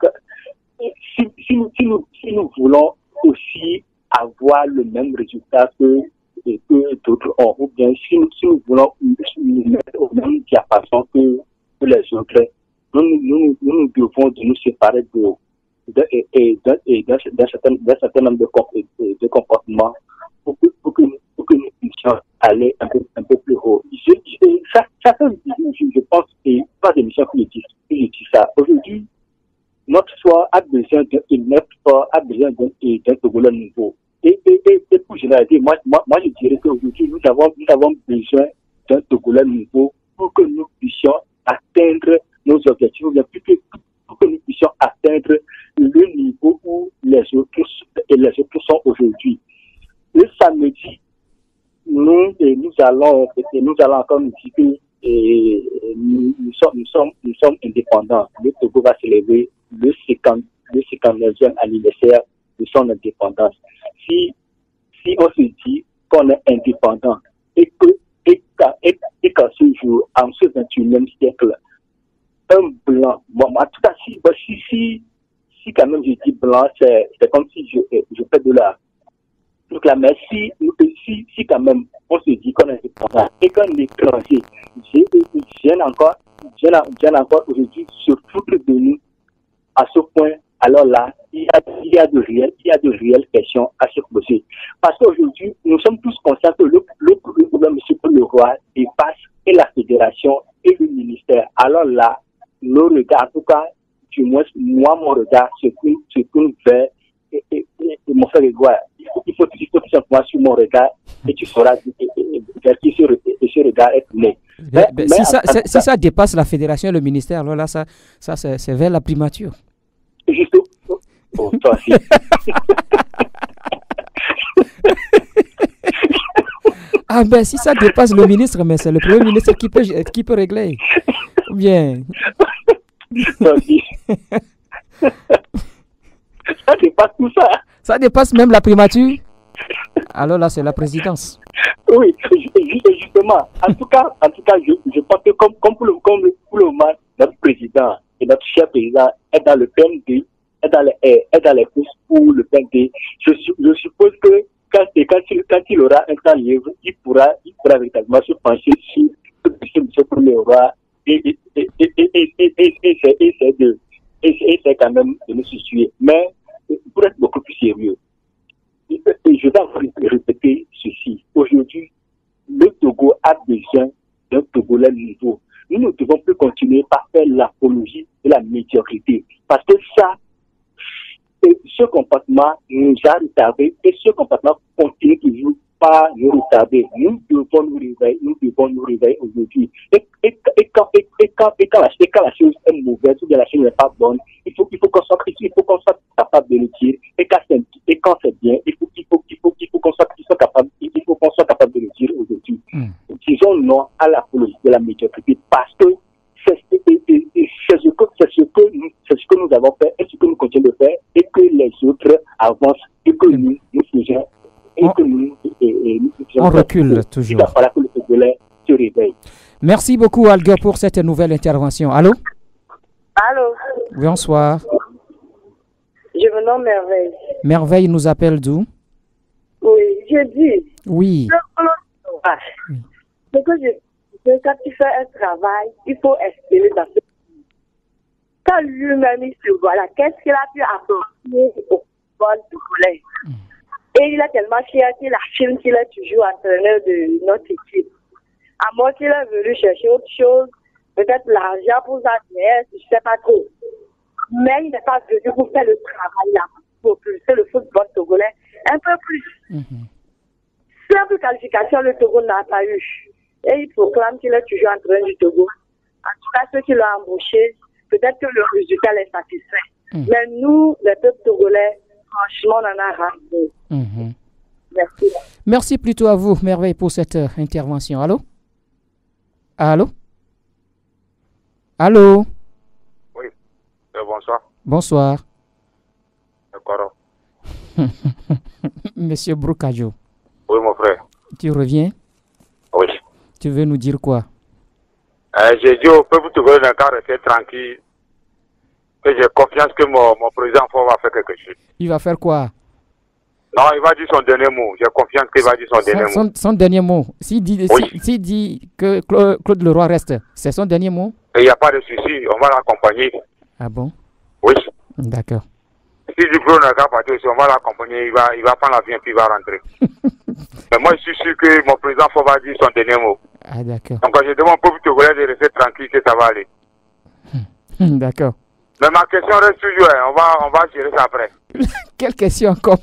si, si, nous, si, nous, si nous voulons aussi avoir le même résultat que et que d'autres ont, ou bien si nous, si nous voulons nous mettre au même diapason que, que les autres, nous nous, nous nous devons de nous séparer de, de, et, et, d'un, et d'un, d'un, certain, d'un certain nombre de, de, de comportements pour que, pour, que, pour que nous puissions aller un peu, un peu plus haut. Je, je, ça, ça fait, je, je pense, et pas d'émission que je dis, que je dis ça. Aujourd'hui, notre sport a besoin d'un, notre sport a besoin d'un, d'un Togolais nouveau. Et, et, et, et pour généraliser, moi, moi, moi je dirais qu'aujourd'hui, nous avons, nous avons besoin d'un Togolais nouveau pour que nous puissions atteindre nos objectifs, bien plus que, pour que nous puissions atteindre le niveau où les autres, et les autres sont aujourd'hui. Le samedi, nous, et nous allons, et nous allons encore nous dire que et, nous, nous, sommes, nous, sommes, nous sommes indépendants. Le Togo va célébrer le cinquante-neuvième anniversaire de son indépendance. Si, si on se dit qu'on est indépendant et que, et qu'à, et, et qu'à ce jour, en ce vingt et unième siècle, un blanc, bon, en tout cas, si, bon, si, si, si quand même je dis blanc, c'est, c'est comme si je, je fais de la, donc là, mais si, si, si quand même on se dit qu'on est indépendant et qu'un étranger vient encore, vient encore aujourd'hui se foutre de nous à ce point, alors là, il y a, il y a de réelles, il y a de réelles questions à se poser. Parce qu'aujourd'hui, nous sommes tous conscients que le, le, le problème de M. Leroy dépasse et la fédération et le ministère. Alors là, nos regards, en tout cas, du moins, moi, mon regard se tourne vers et, et, et, et mon frère Grégoire. Il faut, il faut, il faut tout simplement sur mon regard et tu sauras vers qui ce, ce regard est tourné. Mais, mais, si, ça, ça, si ça dépasse la fédération et le ministère, alors là, ça, ça c'est, c'est vers la primature. Juste. Oh, toi aussi. Ah ben si ça dépasse le ministre, mais c'est le premier ministre qui peut, qui peut régler. Bien. Ça dépasse tout ça. Ça dépasse même la primature. Alors là, c'est la présidence. Oui, justement. En tout cas, en tout cas, je, je pense que comme, comme, pour le, comme pour le moment, notre président et notre cher président est dans le P M D, est dans les, est dans les courses pour le P M D. Je, je suppose que quand, quand, il, quand il aura un temps libre, il pourra, il pourra véritablement se pencher sur ce monsieur pour le roi et, et, et, et, et, et, et, et, et, essayer de, et, et quand même de nous situer. Mais pour être beaucoup plus sérieux, je vais répéter ceci. Aujourd'hui, le Togo a besoin d'un Togolais nouveau. Nous ne devons plus continuer par faire l'apologie de la médiocrité. Parce que ça, ce comportement nous a retardés et ce comportement continue toujours par nous retarder. Nous devons nous réveiller, nous devons nous réveiller aujourd'hui. Et, et, et, quand, et, et, quand, et, quand la, et quand la chose est mauvaise ou bien la chose n'est pas bonne, il faut, il faut qu'on soit, il faut qu'on soit capable de le dire. Et quand c'est, et quand c'est bien, il faut, il faut, il faut, il faut qu'on soit, il faut capable, il faut qu'on soit capable de le dire aujourd'hui. Mm. Disons non à l'apologie de la médiocrité parce que c'est, c'est, c'est, c'est, ce que, c'est, ce que nous, c'est ce que nous avons fait et ce que nous continuons de faire et que les autres avancent et que nous, nous faisons. Et on, que nous, et, et nous on recule que, toujours. Il va falloir que le Togolais se réveille. Merci beaucoup, Alga, pour cette nouvelle intervention. Allô? Allô? Bonsoir. Je me nomme Merveille. Merveille nous appelle d'où? Oui, je dis. Oui. C'est que je, que quand tu fais un travail, il faut espérer dans ce quand lui-même il se voit là, qu'est-ce qu'il a pu apporter au football togolais? Mm. Et il a tellement fier qu'il affirme qu'il est toujours entraîneur de notre équipe. À moins qu'il est venu chercher autre chose, peut-être l'argent pour sa nièce, je ne sais pas trop. Mais il n'est pas venu pour faire le travail là, pour pousser le football togolais un peu plus. Mm-hmm. Simple qualification, le Togo n'a pas eu. Et il proclame qu'il est toujours entraîneur du Togo. En tout cas, ceux qui l'ont embauché, peut-être que le résultat les satisfait. Mm. Mais nous, les peuples togolais, franchement, on en a raté. Mmh. Merci. Merci plutôt à vous, Merveille, pour cette euh, intervention. Allô? Allô? Allô? Oui. Euh, bonsoir. Bonsoir. D'accord. Monsieur Brukajo. Oui, mon frère. Tu reviens? Oui. Tu veux nous dire quoi? Euh, j'ai dit au peuple togolais d'un cas rester tranquille, que j'ai confiance que mon, mon président Faure va faire quelque chose. Il va faire quoi? Non, il va dire son dernier mot. J'ai confiance qu'il va dire son, son dernier son, mot. Son dernier mot. S'il dit, oui. si, si dit que Claude Leroy reste, c'est son dernier mot? Il n'y a pas de souci, on va l'accompagner. Ah bon? Oui. D'accord. Si du Claude n'a pas parti aussi, on va l'accompagner, il va, il va prendre l'avion puis il va rentrer. Mais moi, je suis sûr que mon président Faure va dire son dernier mot. Ah d'accord. Donc je demande au peuple togolais de rester tranquille que ça va aller. D'accord. Mais ma question reste toujours, hein. on, va, on va gérer ça après. Quelle question encore?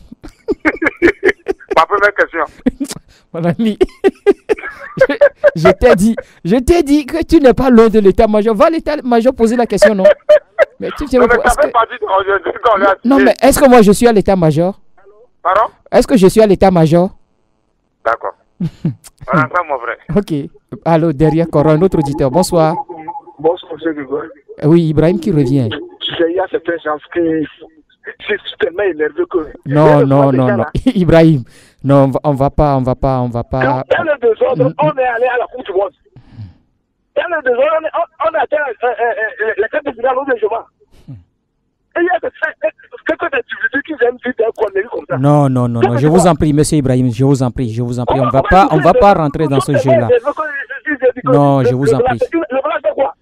Ma première question. Mon ami, je, je t'ai dit, je t'ai dit que tu n'es pas loin de l'état-major. Va à l'état-major poser la question, non? Mais tu non, mais ça fait partie de qu'on non, non, mais est-ce que moi je suis à l'état-major? Pardon? Est-ce que je suis à l'état-major? D'accord. Voilà ça, mon frère. Ok. Allô, derrière encore un autre auditeur. Bonsoir. Bonsoir, monsieur Grégoire. Oui, Ibrahim qui revient. Il y a certains gens qui sont tellement énervés que... Non, non, non, non. Ibrahim, non, on va pas, on va pas, on va pas... Dans le désordre, on est allé à la Coupe du Monde. Dans le désordre, on a atteint la carte de finale au déjeuner. Et il y a quelques activités qui viennent dire des conneries comme ça. Non, non, non, non, je vous en prie, monsieur Ibrahim, je vous en prie, je vous en prie. On va pas, on va pas rentrer dans ce jeu-là. Non, je vous en prie. Le blanc, c'est quoi?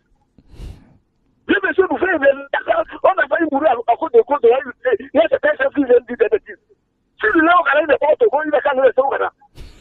Le monsieur nous fait, on a failli mourir à cause de cause de la lutte. Il y a certains chefs qui viennent dire des bêtises. Si le là, on a des portes, il va quand même rester au Ghana.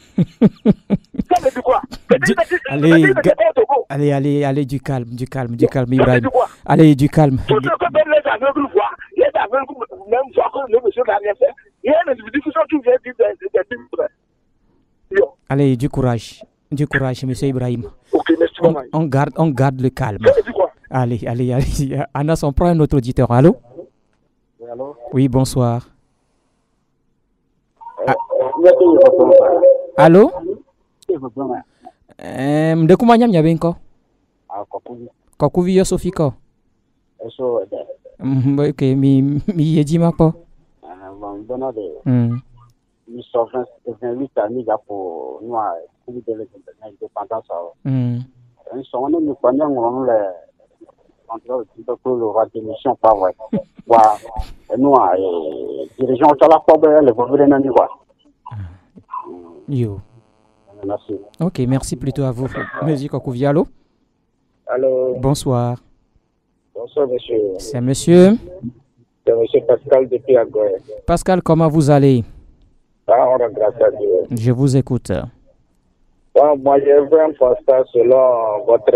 Ça veut dire quoi? Allez, allez, allez, allez, du calme, du calme, du calme, Ibrahim. Allez, du calme. Tout ce que même les aveugles voient, les aveugles même voient que le monsieur n'a rien fait. Il y a des discussions qui viennent dire des bêtises. Allez, du courage, du courage, monsieur Ibrahim. Ok, merci, on, on, garde, on garde le calme. Quoi? Allez, allez, allez. Anas, on prend un autre auditeur. Allô? Oui, allô? Oui, bonsoir. Euh, ah. Allô? Eh, mde kumanya mnyabenko? Ah, kokuvi. Kokuvi yo sofiko. Eso de. Mm, okay, mi mi yejima po. Ah, bon, bona de. Mm. Mi sofrance de huit ans ni pour nous à de l'indépendance. Mm. Ils sont on nous connaît on le entre le roi de mission pas vrai. Wa nous à dirigeant sur la porte le gouvernement ni quoi. Yo. Merci. Ok, merci plutôt à vous. Monsieur Kokuvi, allô? Allô. Bonsoir. Bonsoir, monsieur. C'est monsieur? C'est monsieur Pascal depuis Agoye. Pascal, comment vous allez? Ah, on a grâce à Dieu. Je vous écoute. Bon, moi, j'ai vu un constat selon votre...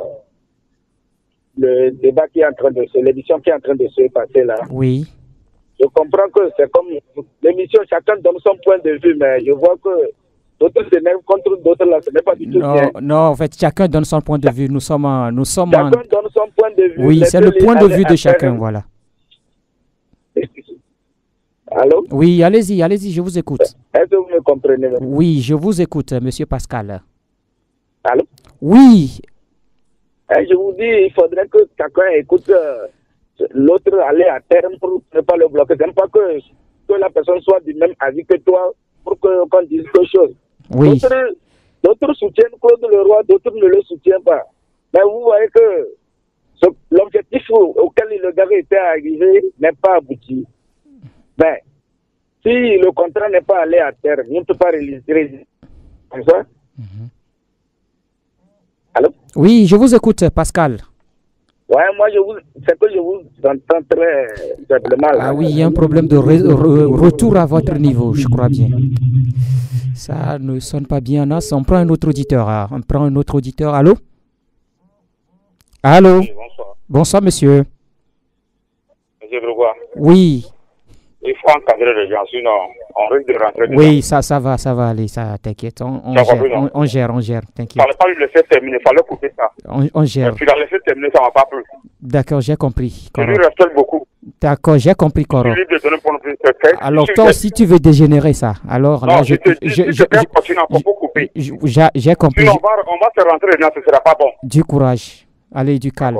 le débat qui est en train de se... l'émission qui est en train de se passer là. Oui. Je comprends que c'est comme l'émission, chacun donne son point de vue, mais je vois que d'autres s'énervent contre d'autres là, ce n'est pas du tout non, bien. Non, en fait, chacun donne son point de vue. Nous sommes en, nous sommes chacun en... donne son point de vue. Oui, c'est le point de vue de chacun, faire... voilà. Allô? Oui, allez-y, allez-y, je vous écoute. Est-ce que vous me comprenez? Oui, je vous écoute, monsieur Pascal. Allô? Oui. Et je vous dis, il faudrait que chacun écoute euh, l'autre aller à terme pour ne pas le bloquer. C'est pas que, que la personne soit du même avis que toi pour que, qu'on dise quelque chose. Oui. D'autres, d'autres soutiennent Claude Leroy, d'autres ne le soutiennent pas. Mais vous voyez que ce, l'objectif auquel le gars était arrivé n'est pas abouti. Ben, si le contrat n'est pas allé à terme, il ne peut pas réaliser comme ça. Mm-hmm. Allô? Oui, je vous écoute, Pascal. Ouais, moi, je vous, c'est que je vous entends très simplement là. Ah oui, il y a un problème de re, re, retour à votre niveau, je crois bien. Ça ne sonne pas bien. Là. On prend un autre auditeur. Hein. On prend un autre auditeur. Allô? Allô? Oui, bonsoir. Bonsoir, monsieur. Monsieur Grégoire. Oui. Il faut encadrer les gens, sinon on risque de rentrer dedans. Oui, ça, ça va, ça va aller, ça, t'inquiète. On, on, gère, compris, on, on gère, on gère, t'inquiète. Il ne fallait pas lui laisser terminer, il fallait couper ça. On, on gère. Et puis, il a laissé terminer, ça ne m'a pas plu. D'accord, j'ai compris. Je lui respecte beaucoup. D'accord, j'ai compris, Coro. Je lui de donner pour nous. Alors, toi aussi, tu veux dégénérer ça. Alors, non, là, je, je, je, je, je, je, je, j'ai compris. Sinon, on va, on va se rentrer dedans, ce ne sera pas bon. Du courage. Allez, du calme.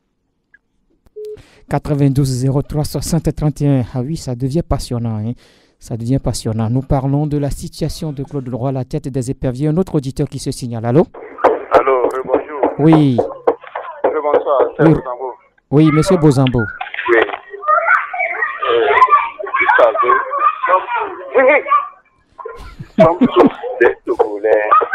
quatre-vingt-douze zéro trois soixante trente et un. Ah oui, ça devient passionnant. Hein. Ça devient passionnant. Nous parlons de la situation de Claude Leroy à la tête des éperviers. Un autre auditeur qui se signale. Allô? Allô, bonjour. Oui. Bonsoir, c'est oui. Bozambo. Oui, monsieur Bozambo. Oui. Euh, vous savez, comme tous les Togolais,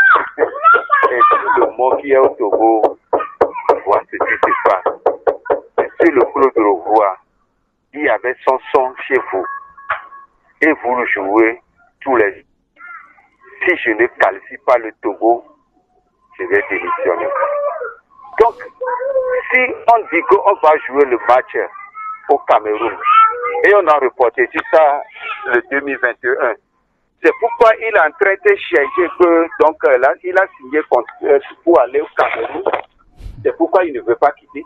et tout le monde qui est au Togo voit ce qui se passe. Monsieur le Claude Leroy, il y avait son son chez vous. Et vous le jouez tous les jours. Si je ne qualifie pas le Togo, je vais démissionner. Donc, si on dit qu'on va jouer le match au Cameroun, et on a reporté tout ça le deux mille vingt et un, c'est pourquoi il est en train de chercher que, donc là, il a signé pour aller au Cameroun. C'est pourquoi il ne veut pas quitter.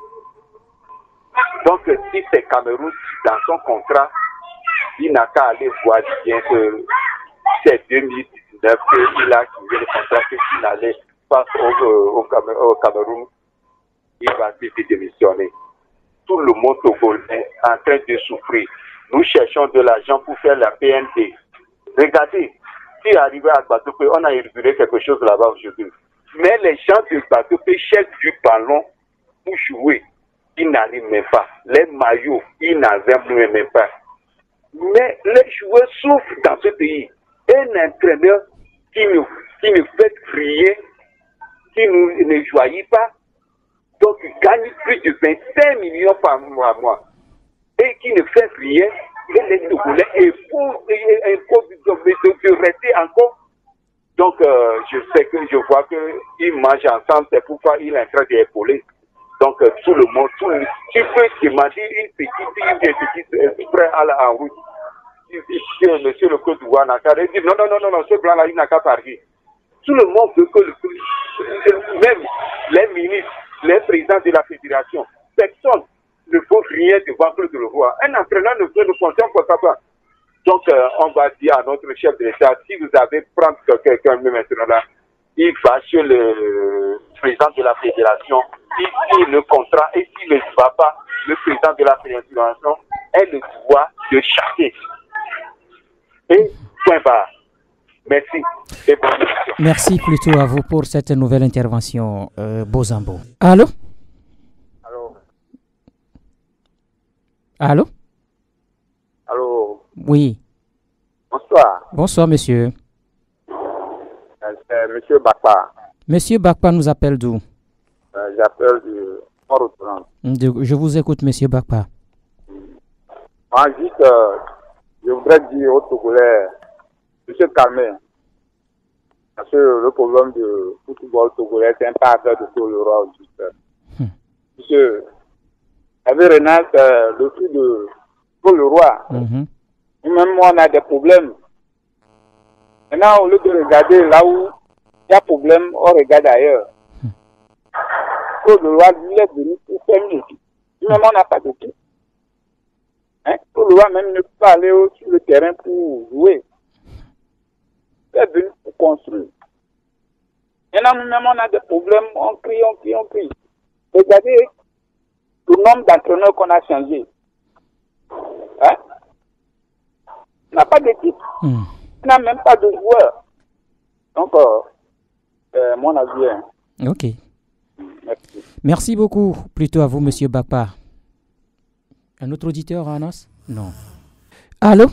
Donc, si c'est Cameroun, dans son contrat, il n'a qu'à aller voir bien que c'est deux mille dix-neuf qu'il a signé le contrat, qu'il allait pas au, au, au Cameroun, il va vite démissionner. Tout le monde togolais est en train de souffrir. Nous cherchons de l'argent pour faire la P N T. Regardez, si arrivé à Gbadopé, on a inauguré quelque chose là-bas aujourd'hui. Mais les gens de Gbadopé cherchent du ballon pour jouer. Ils n'arrivent même pas. Les maillots, ils n'avaient même pas. Mais les joueurs souffrent dans ce pays. Un entraîneur qui nous, qui nous fait crier, qui nous, ne joigne pas, donc il gagne plus de vingt-cinq millions par mois, mois et qui ne fait rien, et les Togolais imposent de rester encore. Donc euh, je sais que je vois qu'ils mangent ensemble, c'est pourquoi il est en train d'épauler. Donc euh, tout le monde, tout le, tu peux demander une petite fille, une petite frère à la en route. Monsieur le Claude Leroy n'a qu'à dire non, non, non, non, non, ce blanc-là, il n'a qu'à parler. Tout le monde veut que le, même les ministres, les présidents de la fédération, personne ne peut rien devant Claude Leroy. Un entraîneur ne peut nous conscience pour ça. Donc, euh, on va dire à notre chef de l'État, si vous avez prendre quelqu'un maintenant là, il va sur le président de la fédération, il signe le contrat et s'il ne va pas, le président de la fédération a le droit de chasser. Et point barre. Merci. Et bonne émission. Merci plutôt à vous pour cette nouvelle intervention, euh, Bozambo. Allô? Allô? Allô? Allô? Oui. Bonsoir. Bonsoir, monsieur. Euh, C'est monsieur Bakpa. Monsieur Bakpa nous appelle d'où? Euh, J'appelle du Port-au-Prince. De- Je vous écoute, monsieur Bakpa. Moi, juste, euh, je voudrais dire au Togolais, monsieur Calmé, parce que le problème de football togolais, c'est un pas affaire de tout le roi. Hmm. Monsieur, avec Renat, euh, le truc de tout le roi, Mhm. même moi, on a des problèmes. Maintenant, au lieu de regarder là où il y a problème, on regarde ailleurs. Tout le roi, lui, est venu pour faire mieux. Même on n'a pas de tout. Hein? Tout le roi, même, ne peut pas aller au- sur le terrain pour jouer. Il est venu pour construire. Maintenant, nous-mêmes, on a des problèmes, on crie, on crie, on crie. Regardez le nombre d'entraîneurs qu'on a changé. Hein? On n'a pas d'équipe. Hmm. On n'a même pas de joueurs. Donc, euh, euh, mon avis, hein. Ok. Merci. Merci beaucoup. Plutôt à vous, monsieur Bakpa. Un autre auditeur, Anas? Non. Allô?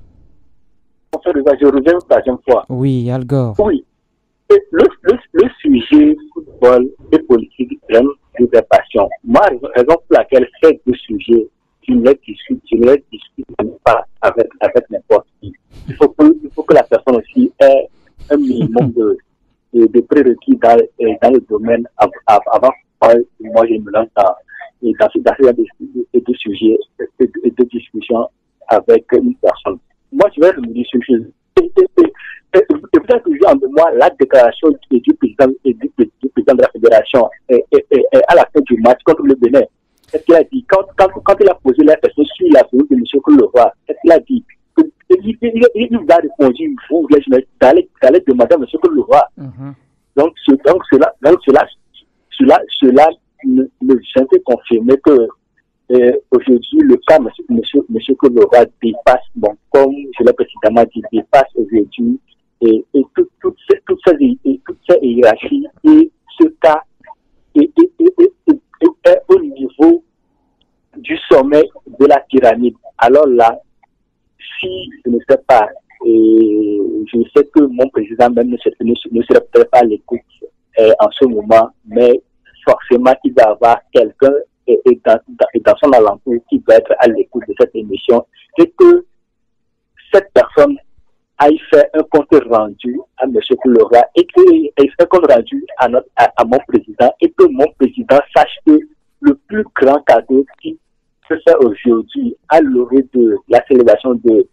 Je reviens la deuxième fois. Oui, Algor. Oui. Et le, le, le sujet football et politique prennent de la passion. Moi, raison pour laquelle ces deux sujets, je ne les discute, je ne les discute pas avec, avec n'importe qui. Il faut, que, il faut que la personne aussi ait un minimum de, de, de prérequis dans, dans le domaine av- av- avant que moi je me lance dans, dans, ce- dans ce genre de, de, de sujets et de, de discussions avec une personne. Moi, je vais revenir sur une chose. Et, et, et, et, et vous avez toujours en mémoire la déclaration du, du, président, du, du, du président de la fédération et, et, et, et à la fin du match contre le Bénin. Qu'est-ce qu'il a dit? Quand, quand, quand il a posé la question sur la venue de M. Kouleroy, qu'est-ce qu'il a dit? Il, il, il, il nous a répondu, vous, les journalistes, d'aller demander à M. Kouleroy. Mhm. Donc, ce, donc, cela, donc cela, cela, cela me, me fait confirmer que euh, aujourd'hui, le cas M. Monsieur, monsieur Kouleroy dépasse, bon, comme je l'ai précédemment dit, dépasse aujourd'hui et, et toutes tout ces, tout ces, et, toutes ces hiérarchies et ce cas est, est, est, est, est, est au niveau du sommet de la pyramide. Alors là, si je ne sais pas, et je sais que mon président même ne, ne, ne serait peut-être pas à l'écoute euh, en ce moment, mais forcément il va y avoir quelqu'un et, et, dans, dans, et dans son alentour qui va être à l'écoute de cette émission et que cette personne aille faire un compte rendu à M. Kouleroy et qu'il fait un compte rendu à, notre, à, à mon président et que mon président sache que le plus grand cadeau qui se fait aujourd'hui à l'orée de la célébration de,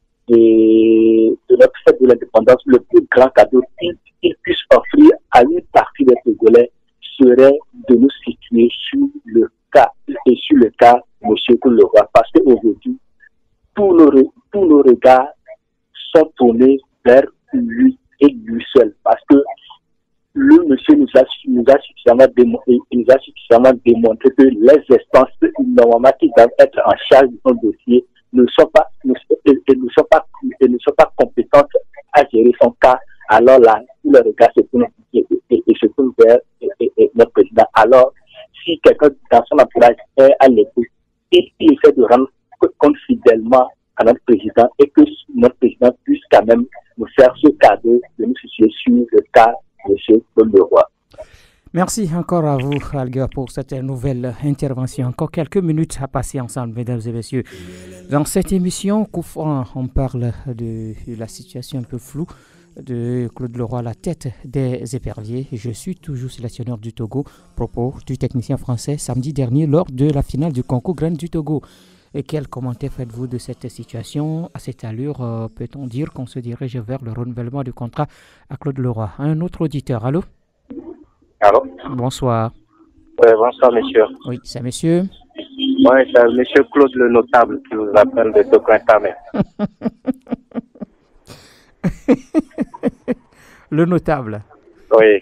de, de notre fête de l'indépendance, le plus grand cadeau qu'il qu'il puisse offrir à une partie des Togolais serait de nous situer sur le cas et sur le cas de M. Kouleroy. Parce qu'aujourd'hui, tous nos, tous nos regards sont tournés vers lui et lui seul. Parce que le monsieur nous a, nous a, suffisamment, démontré, nous a suffisamment démontré que les instances normalement qui doivent être en charge de son dossier ne sont pas, ne, et, et ne sont pas, et ne sont pas compétentes à gérer son cas. Alors là, le regard se tourne et, et, et se tourne vers et, et, et notre président. Alors, si quelqu'un dans son entourage est à l'écoute, il, il essaie de rendre compte fidèlement à notre président et que notre président puisse quand même nous faire ce cadeau de nous situer sur le cas de M. Kouleroy. Merci encore à vous, Alga, pour cette nouvelle intervention. Encore quelques minutes à passer ensemble, mesdames et messieurs. Dans cette émission, on parle de la situation un peu floue de Claude Leroy à la tête des éperviers. Je suis toujours sélectionneur du Togo. Propos du technicien français samedi dernier lors de la finale du concours Graines du Togo. Et quel commentaire faites-vous de cette situation? À cette allure, euh, peut-on dire qu'on se dirige vers le renouvellement du contrat à Claude Leroy? Un autre auditeur, allô? Allô? Bonsoir. Oui, bonsoir, monsieur. Oui, c'est monsieur? Oui, c'est monsieur Claude le Notable qui vous appelle de Togo-Intamé. Le Notable. Oui.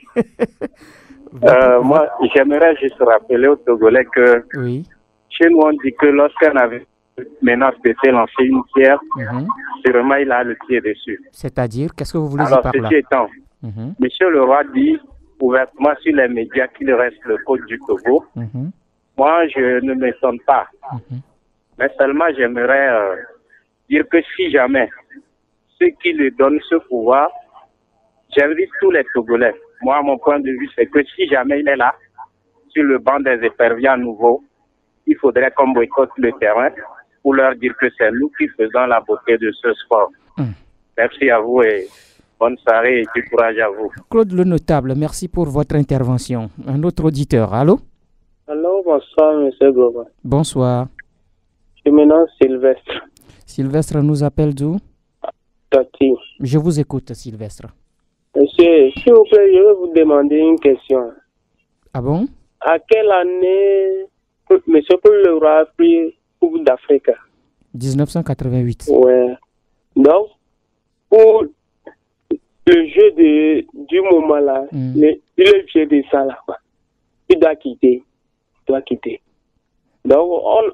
euh, moi, j'aimerais juste rappeler aux Togolais que oui. chez nous, on dit que lorsqu'un avait menace de se lancer une pierre, mm-hmm. sûrement il a le pied dessus. C'est-à-dire, qu'est-ce que vous voulez Alors, dire par là? ceci étant, mm-hmm. Monsieur le roi dit ouvertement sur les médias qu'il reste le code du Togo. Mm-hmm. Moi, je ne m'étonne pas. Mm-hmm. Mais seulement, j'aimerais euh, dire que si jamais ceux qui lui donnent ce pouvoir, j'invite tous les Togolais. Moi, mon point de vue, c'est que si jamais il est là, sur le banc des éperviers à nouveau, il faudrait qu'on boycotte le terrain pour leur dire que c'est nous qui faisons la beauté de ce sport. Mm. Merci à vous et bonne soirée et du courage à vous. Claude Le Notable, merci pour votre intervention. Un autre auditeur, allô? Allô, bonsoir, monsieur Globa. Bonsoir. Je me nomme Sylvestre. Sylvestre nous appelle d'où? Tati. Je vous écoute, Sylvestre. Monsieur, s'il vous plaît, je vais vous demander une question. Ah bon? À quelle année monsieur Paul Leroy a pris Coupe d'Afrique? dix-neuf cent quatre-vingt-huit. Ouais. Donc, pour le jeu de, du moment là, mm. le, le jeu de ça là, il doit quitter. Il doit quitter. Donc, on,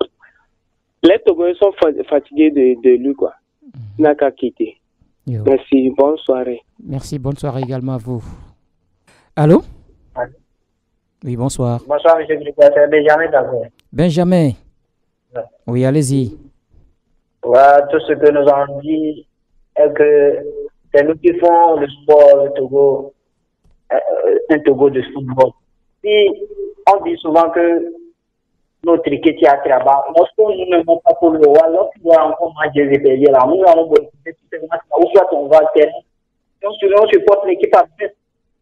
les Togolais sont fatigués de, de lui, quoi. Il n'a qu'à quitter. Yo. Merci, bonne soirée. Merci, bonne soirée également à vous. Allô? Allô? Oui, bonsoir. Bonsoir, monsieur Grégoire, c'est Benjamin d'abord. Benjamin. Ouais. Oui, allez-y. Ouais, tout ce que nous avons dit est que c'est nous qui font le sport, le Togo, euh, un Togo de football. Si on dit souvent que notre équipe est à Traba, lorsqu'on ne met pas pour le roi, lorsqu'on doit encore manger les pays là, nous allons boycotter tous ces matchs, ou soit on va au terrain, donc souvent on supporte l'équipe à fait.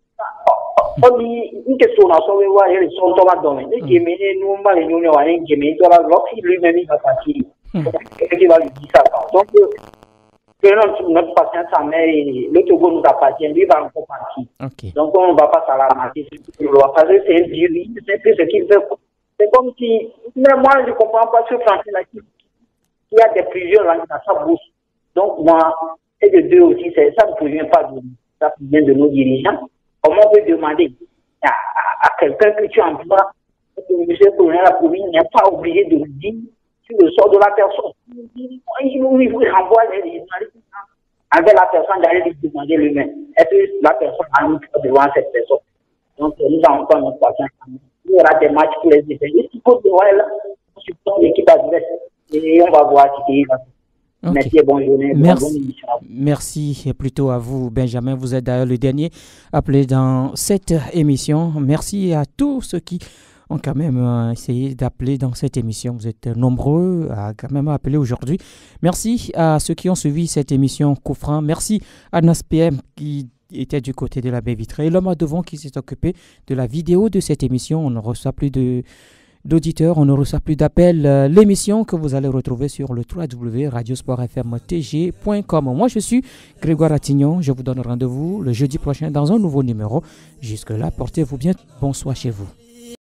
On dit une question, on a sauvé, ouais, ils sont tombés dans le Gémené, nous, on va les nous, on va les Gémené, lorsqu'il lui-même il va partir, qui va lui dire ça. Donc, prenons notre patience sa mère et le Togo nous appartient, lui va encore partir. Okay. Donc, on ne va pas s'alarmer. Parce que c'est un jury, c'est un peu ce qu'il veut. C'est comme si, mais moi, je ne comprends pas ce français-là qui, qui a des plusieurs langues dans sa bouche. Donc, moi, et de deux aussi, ça ne provient pas de nous, ça provient de nos dirigeants. Comment on peut demander à, à, à quelqu'un que tu emploies, que le monsieur le colonel a promis, il n'est pas obligé de le dire sur le sort de la personne. Il vous renvoie les journalistes avec la personne d'aller lui demander lui-même. Est-ce que la personne a mis devant cette personne? Donc, nous avons pas notre patience. Il y aura des matchs pour les effets. Il faut voir là, on supporte l'équipe adverse et on va voir qui va. Okay. Merci et bonne journée. Merci. Merci plutôt à vous, Benjamin. Vous êtes d'ailleurs le dernier appelé dans cette émission. Merci à tous ceux qui ont quand même essayé d'appeler dans cette émission. Vous êtes nombreux à quand même appeler aujourd'hui. Merci à ceux qui ont suivi cette émission Coup franc. Merci à N A S P M qui était du côté de la baie vitrée et l'homme à devant qui s'est occupé de la vidéo de cette émission. On ne reçoit plus de d'auditeurs, on ne reçoit plus d'appels. Euh, l'émission que vous allez retrouver sur le w w w point radiosport f m t g point com. Moi, je suis Grégoire Attignon. Je vous donne rendez-vous le jeudi prochain dans un nouveau numéro. Jusque-là, portez-vous bien. Bonsoir chez vous.